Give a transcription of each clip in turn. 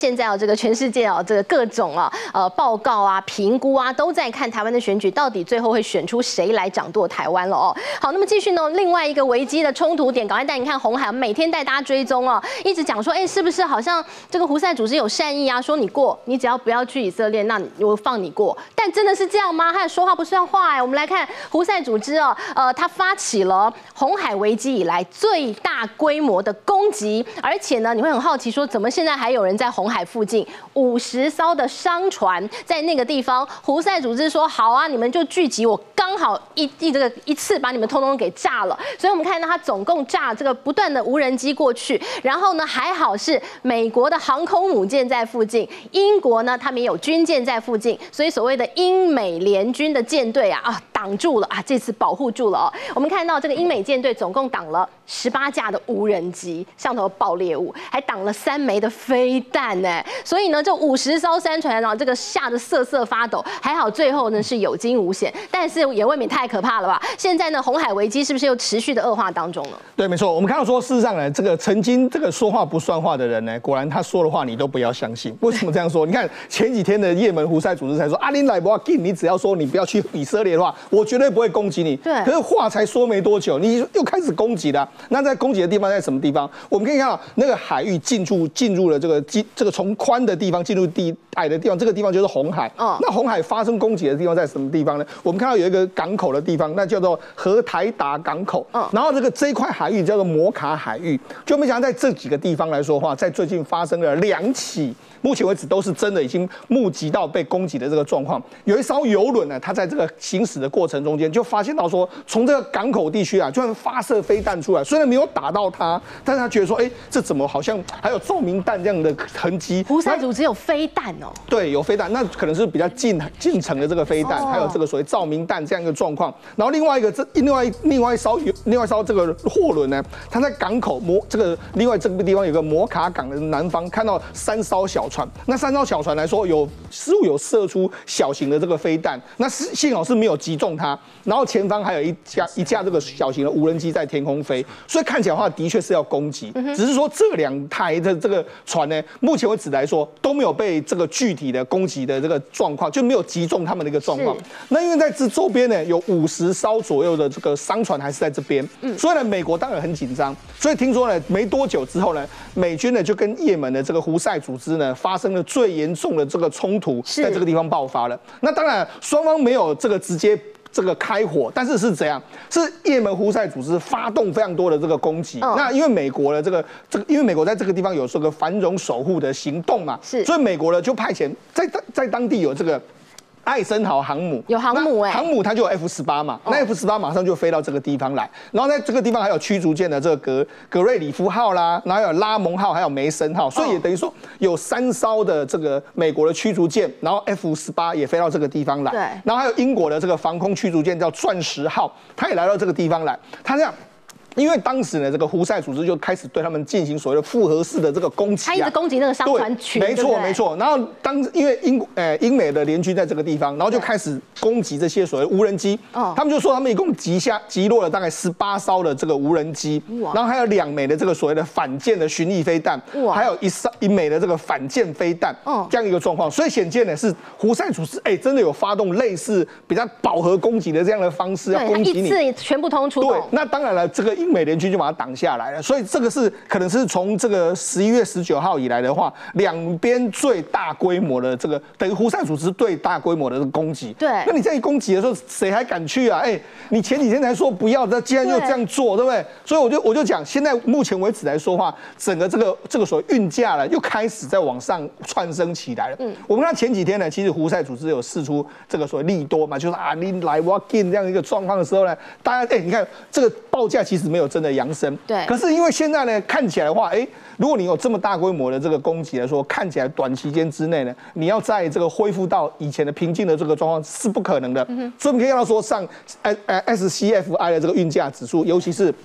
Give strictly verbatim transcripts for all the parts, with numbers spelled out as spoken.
现在啊，这个全世界啊，这个各种啊，呃，报告啊、评估啊，都在看台湾的选举到底最后会选出谁来掌舵台湾了哦。好，那么继续呢，另外一个危机的冲突点，赶快带你看红海，每天带大家追踪哦，一直讲说，哎，是不是好像这个胡塞组织有善意啊？说你过，你只要不要去以色列，那我放你过。但真的是这样吗？他说话不算话哎。我们来看胡塞组织哦，呃，他发起了红海危机以来最大规模的攻击，而且呢，你会很好奇说，怎么现在还有人在红海海附近五十艘的商船在那个地方，胡塞组织说好啊，你们就聚集，我刚好一一这个一次把你们通通给炸了。所以我们看到他总共炸这个不断的无人机过去，然后呢还好是美国的航空母舰在附近，英国呢他们也有军舰在附近，所以所谓的英美联军的舰队啊啊挡住了啊，这次保护住了哦。我们看到这个英美舰队总共挡了十八架的无人机，上头爆裂物，还挡了三枚的飞弹。所以呢，这五十艘山船啊，这个吓得瑟瑟发抖。还好最后呢是有惊无险，但是也未免太可怕了吧？现在呢，红海危机是不是又持续的恶化当中呢？ 对，没错。我们看到说，事实上呢，这个曾经这个说话不算话的人呢，果然他说的话你都不要相信。为什么这样说？你看前几天的也门胡塞组织才说，阿林莱博金，你只要说你不要去以色列的话，我绝对不会攻击你。 对。 可是话才说没多久，你又开始攻击了。那在攻击的地方在什么地方？我们可以看到那个海域进入进入了这个这个从宽的地方进入地矮的地方，这个地方就是红海。哦。那红海发生攻击的地方在什么地方呢？我们看到有一个港口的地方，那叫做荷台达港口。嗯。然后这个这一块海域叫做摩卡海域，就没想到在这几个地方来说的话，在最近发生了两起。目前为止都是真的已经目击到被攻击的这个状况。有一艘游轮呢，它在这个行驶的过程中间就发现到说，从这个港口地区啊，居然发射飞弹出来，虽然没有打到它，但是他觉得说，哎，这怎么好像还有照明弹这样的痕迹？ 胡塞组织有飞弹哦。 对，有飞弹，那可能是比较近近程的这个飞弹，哦、还有这个所谓照明弹这样一个状况。然后另外一个这另外另外一艘另外一艘这个货轮呢，它在港口摩这个另外这个地方有个摩卡港的南方，看到三艘小船。那三艘小船来说，有似乎有射出小型的这个飞弹，那幸好是没有击中它。然后前方还有一架一架这个小型的无人机在天空飞，所以看起来的话，的确是要攻击。嗯、只是说这两台的这个船呢，目前为止来说都没有被这个具体的攻击的这个状况，就没有击中他们的一个状况。那因为在这周边呢，有五十艘左右的这个商船还是在这边，嗯、所以呢，美国当然很紧张。所以听说呢，没多久之后呢，美军呢就跟也门的这个胡塞组织呢发生了最严重的这个冲突，在这个地方爆发了。那当然，双方没有这个直接这个开火，但是是怎样？是也门胡塞组织发动非常多的这个攻击。哦、那因为美国的这个这个，因为美国在这个地方有这个繁荣守护的行动嘛，是，所以美国呢就派遣在在当地有这个。艾森豪航母有航母哎、欸， 航母它就有 F 十八嘛，哦、那 F 十八马上就飞到这个地方来，然后在这个地方还有驱逐舰的这个格格瑞里夫号啦，然后还有拉蒙号，还有梅森号，所以也等于说有三艘的这个美国的驱逐舰，然后 F 十八也飞到这个地方来，对，然后还有英国的这个防空驱逐舰叫钻石号，它也来到这个地方来，它这样。因为当时呢，这个胡塞组织就开始对他们进行所谓的复合式的这个攻击、啊， 他一直攻击那个商船群， 没错没错。然后当因为英呃英美的联军在这个地方，然后就开始攻击这些所谓无人机。哦，他们就说他们一共击下击落了大概十八艘的这个无人机，然后还有两枚的这个所谓的反舰的巡弋飞弹，还有一艘一枚的这个反舰飞弹，哦，这样一个状况。所以显见呢，是胡塞组织哎、欸、真的有发动类似比较饱和攻击的这样的方式要攻击你， 一次全部通通出动。 对，那当然了，这个。英美联军就把它挡下来了，所以这个是可能是从这个十一月十九号以来的话，两边最大规模的这个等于胡塞组织最大规模的这个攻击。对，那你这一攻击的时候，谁还敢去啊？哎、欸，你前几天才说不要，那既然又这样做， 对, 对不对？所以我就我就讲，现在目前为止来说话，整个这个这个所谓运价了，又开始在往上窜升起来了。嗯，我们看前几天呢，其实胡塞组织有释出这个所谓利多嘛，就是啊，你来我进这样一个状况的时候呢，大家哎、欸，你看这个报价其实没有真的扬升。对，可是因为现在呢，看起来的话，哎，如果你有这么大规模的这个攻击来说，看起来短期间之内呢，你要在这个恢复到以前的平静的这个状况是不可能的。嗯、所以我们可以看到说，上呃呃 S C F I 的这个运价指数，尤其是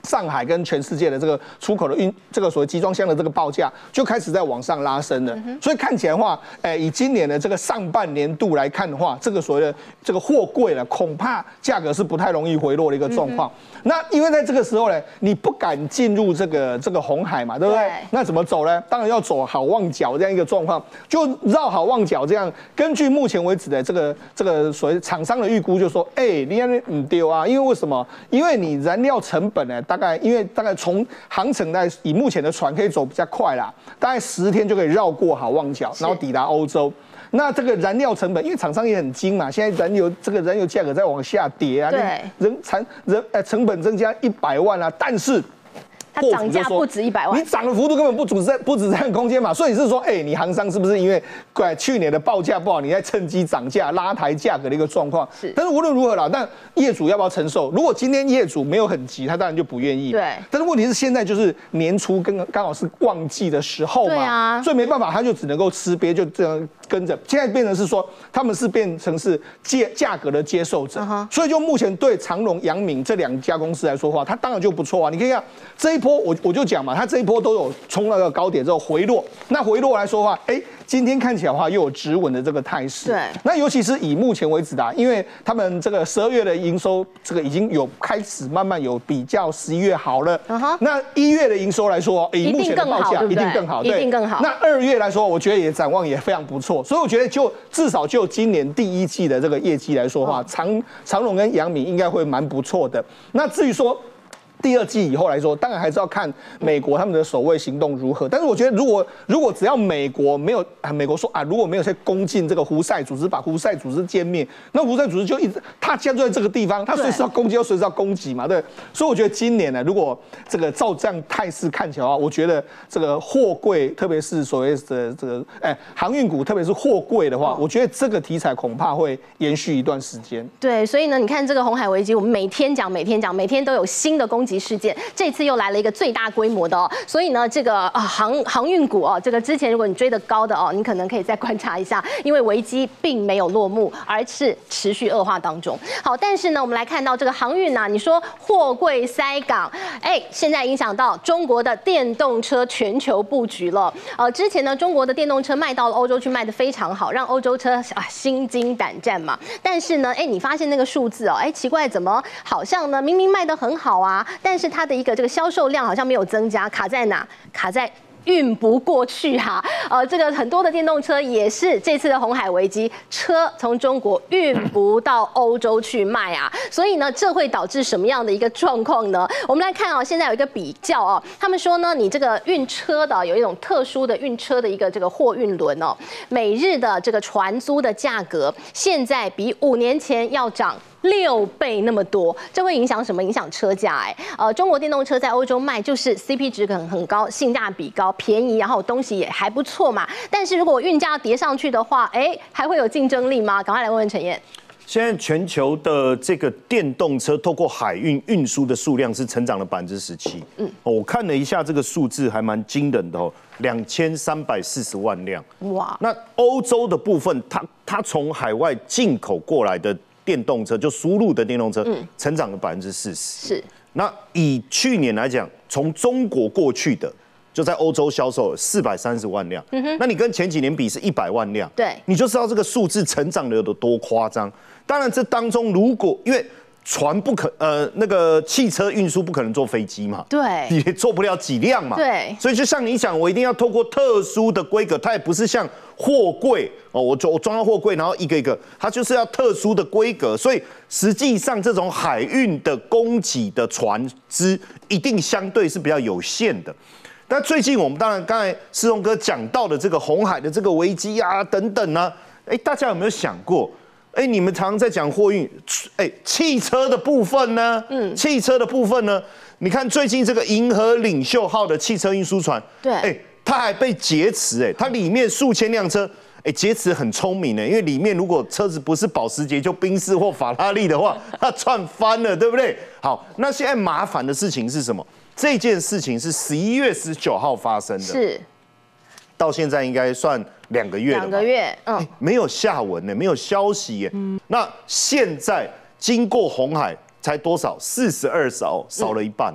上海跟全世界的这个出口的运这个所谓集装箱的这个报价就开始在往上拉升了。嗯、所以看起来的话，哎，以今年的这个上半年度来看的话，这个所谓的这个货柜了，恐怕价格是不太容易回落的一个状况。嗯、那因为在这个时候呢，你不敢进入这个这个红海嘛，对不对？对那怎么走呢？当然要走好望角这样一个状况，就绕好望角这样。根据目前为止的这个这个所谓厂商的预估，就说，哎、欸，你看唔丢啊，因为为什么？因为你燃料成本呢，大概因为大概从航程在以目前的船可以走比较快啦，大概十天就可以绕过好望角，然后抵达欧洲。那这个燃料成本，因为厂商也很精嘛，现在燃油这个燃油价格在往下跌啊， 对， 人产人呃成本增加一百万啊，但是。 它涨价不止一百万， 你涨的幅度根本不止这不止这样空间嘛，所以是说，哎、欸，你航商是不是因为去年的报价不好，你在趁机涨价拉抬价格的一个状况？是。但是无论如何啦，但业主要不要承受？如果今天业主没有很急，他当然就不愿意。对。但是问题是现在就是年初跟刚好是旺季的时候嘛，对啊，所以没办法，他就只能够吃瘪，就这样跟着。现在变成是说，他们是变成是价价格的接受者， uh-huh. 所以就目前对长荣、阳明这两家公司来说的话，它当然就不错啊。你可以看这一波，我我就讲嘛，它这一波都有冲那个高点之后回落，那回落来说的话，哎、欸，今天看起来的话又有止稳的这个态势。对。那尤其是以目前为止的、啊，因为他们这个十二月的营收，这个已经有开始慢慢有比较十一月好了。嗯哼。那一月的营收来说，以目前的报价一定更好， 一定更好。 那二月来说，我觉得也展望也非常不错，所以我觉得就至少就今年第一季的这个业绩来说的话，长长荣跟阳明应该会蛮不错的。那至于说第二季以后来说，当然还是要看美国他们的守卫行动如何。但是我觉得，如果如果只要美国没有啊，美国说啊，如果没有在攻进这个胡塞组织，把胡塞组织歼灭，那胡塞组织就一直他现在在这个地方，他随时要攻击，又随时要攻击嘛，对。所以我觉得今年呢，如果这个照这样态势看起来的话，我觉得这个货柜，特别是所谓的这个哎航运股，特别是货柜的话，哦、我觉得这个题材恐怕会延续一段时间。 对，所以呢，你看这个红海危机，我们每天讲，每天讲，每天都有新的攻击事件，这次又来了一个最大规模的哦，所以呢，这个啊航航运股哦，这个之前如果你追得高的哦，你可能可以再观察一下，因为危机并没有落幕，而是持续恶化当中。好，但是呢，我们来看到这个航运啊，你说货柜塞港，哎，现在影响到中国的电动车全球布局了。呃，之前呢，中国的电动车卖到了欧洲去，卖得非常好，让欧洲车啊心惊胆战嘛。但是呢，哎，你发现那个数字哦，哎，奇怪，怎么好像呢，明明卖得很好啊，但是它的一个这个销售量好像没有增加，卡在哪？卡在运不过去哈、啊，呃，这个很多的电动车也是这次的红海危机，车从中国运不到欧洲去卖啊，所以呢，这会导致什么样的一个状况呢？我们来看哦，现在有一个比较哦，他们说呢，你这个运车的有一种特殊的运车的一个这个货运轮哦，每日的这个船租的价格现在比五年前要涨六倍那么多，这会影响什么？影响车价哎，呃，中国电动车在欧洲卖就是 C P 值很很高，性价比高，便宜，然后东西也还不错嘛。但是如果运价跌上去的话，哎，还会有竞争力吗？赶快来问问陈燕。 现在全球的这个电动车透过海运运输的数量是成长了百分之十七。嗯，我看了一下这个数字，还蛮惊人的哦，两千三百四十万辆。哇！那欧洲的部分，它它从海外进口过来的电动车，就输入的电动车，嗯，成长了百分之四十。是。那以去年来讲，从中国过去的，就在欧洲销售四百三十万辆。嗯哼。那你跟前几年比是一百万辆。对。你就知道这个数字成长的有多夸张。当然，这当中如果因为船不可呃那个汽车运输不可能坐飞机嘛，对，也坐不了几辆嘛，对，所以就像你讲，我一定要透过特殊的规格，它也不是像货柜哦，我我装到货柜，然后一个一个，它就是要特殊的规格，所以实际上这种海运的供给的船只一定相对是比较有限的。但最近我们当然刚才世荣哥讲到的这个红海的这个危机啊等等啊，哎，大家有没有想过？哎，你们常常在讲货运，哎，汽车的部分呢？嗯，汽车的部分呢？你看最近这个银河领袖号的汽车运输船，对，哎，它还被劫持，哎，它里面数千辆车，哎，劫持很聪明呢，因为里面如果车子不是保时捷就宾士或法拉利的话，它赚翻了，对不对？好，那现在麻烦的事情是什么？这件事情是十一月十九号发生的，是，到现在应该算两个月了，两个月，嗯、欸，没有下文呢，没有消息耶。嗯，那现在经过红海才多少？四十二艘，少了一半了。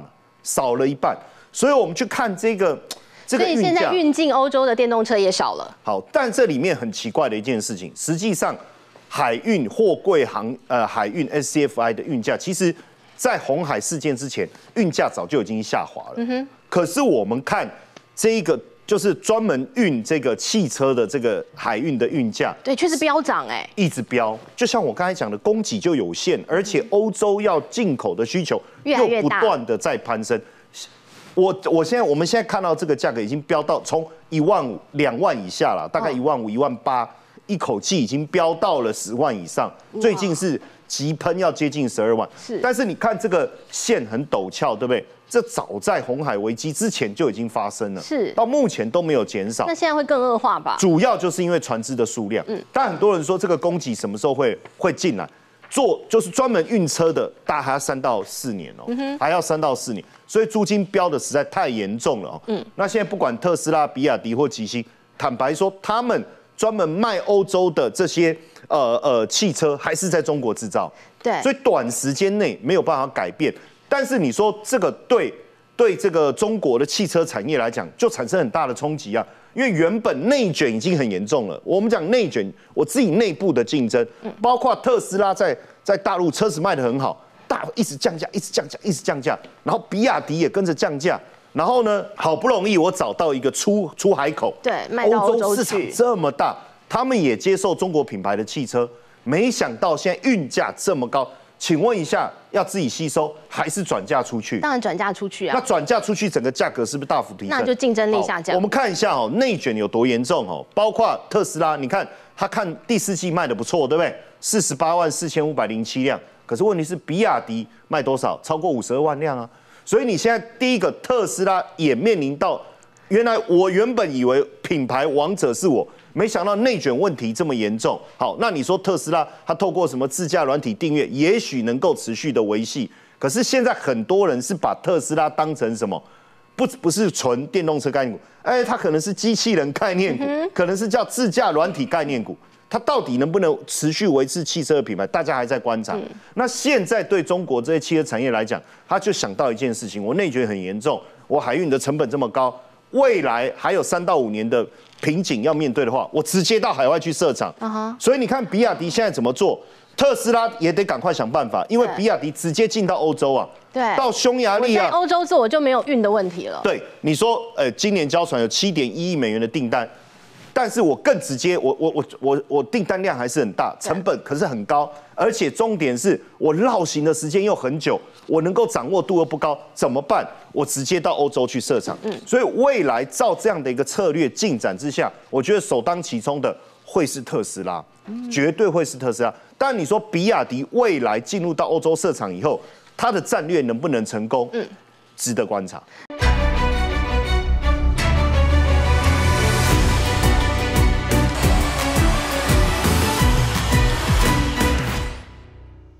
少了一半。所以我们去看这个这个运价， 所以现在运进欧洲的电动车也少了。 好，但这里面很奇怪的一件事情，实际上海运货柜航呃海运 S C F I 的运价，其实在红海事件之前，运价早就已经下滑了。嗯哼。可是我们看这一个。就是专门运这个汽车的这个海运的运价， 对，确实飙涨哎， 一直飙。就像我刚才讲的，供给就有限，而且欧洲要进口的需求又不断的在攀升。我我现在我们现在看到这个价格已经飙到从一万五、两万以下了，大概一万五、一万八，一口气已经飙到了十万以上。最近是急喷，要接近十二万。是，但是你看这个线很陡峭，对不对？这早在红海危机之前就已经发生了，是到目前都没有减少。 那现在会更恶化吧？ 主要就是因为船只的数量。嗯，但很多人说这个供给什么时候会会进来？做就是专门运车的，大概还要三到四年哦，嗯、还要三到四年，所以租金飙的实在太严重了哦。嗯，那现在不管特斯拉、比亚迪或吉星，坦白说，他们专门卖欧洲的这些呃呃汽车，还是在中国制造。 对， 所以短时间内没有办法改变。但是你说这个对对这个中国的汽车产业来讲，就产生很大的冲击啊！因为原本内卷已经很严重了。我们讲内卷，我自己内部的竞争，包括特斯拉在在大陆车子卖得很好，大一直降价，一直降价，一直降价，然后比亚迪也跟着降价。然后呢，好不容易我找到一个出出海口， 对，卖到欧洲市场这么大，他们也接受中国品牌的汽车，没想到现在运价这么高。请问一下，要自己吸收还是转嫁出去？ 当然转嫁出去啊。 那转嫁出去，整个价格是不是大幅提升？ 那就竞争力下降。 我们看一下哦，内卷有多严重哦。包括特斯拉，你看它看第四季卖的不错，对不对？四十八万四千五百零七辆。可是问题是，比亚迪卖多少？超过五十二万辆啊。所以你现在第一个特斯拉也面临到，原来我原本以为品牌王者是我。没想到内卷问题这么严重。好，那你说特斯拉它透过什么自驾软体订阅，也许能够持续的维系。可是现在很多人是把特斯拉当成什么？不不是纯电动车概念股，哎，它可能是机器人概念股，可能是叫自驾软体概念股。它到底能不能持续维持汽车的品牌？大家还在观察。那现在对中国这些汽车产业来讲，他就想到一件事情：我内卷很严重，我海运的成本这么高，未来还有三到五年的瓶颈要面对的话，我直接到海外去设厂。Uh-huh. 所以你看比亚迪现在怎么做，特斯拉也得赶快想办法，因为比亚迪直接进到欧洲啊， 对， 到匈牙利啊， 在欧洲做我就没有运的问题了。 对，你说，呃，今年交船有七点一亿美元的订单，但是我更直接，我我我我我订单量还是很大，成本可是很高，而且重点是我绕行的时间又很久，我能够掌握度又不高，怎么办？我直接到欧洲去设厂。嗯，所以未来照这样的一个策略进展之下，我觉得首当其冲的会是特斯拉，嗯、绝对会是特斯拉。但你说比亚迪未来进入到欧洲设厂以后，它的战略能不能成功？嗯。值得观察。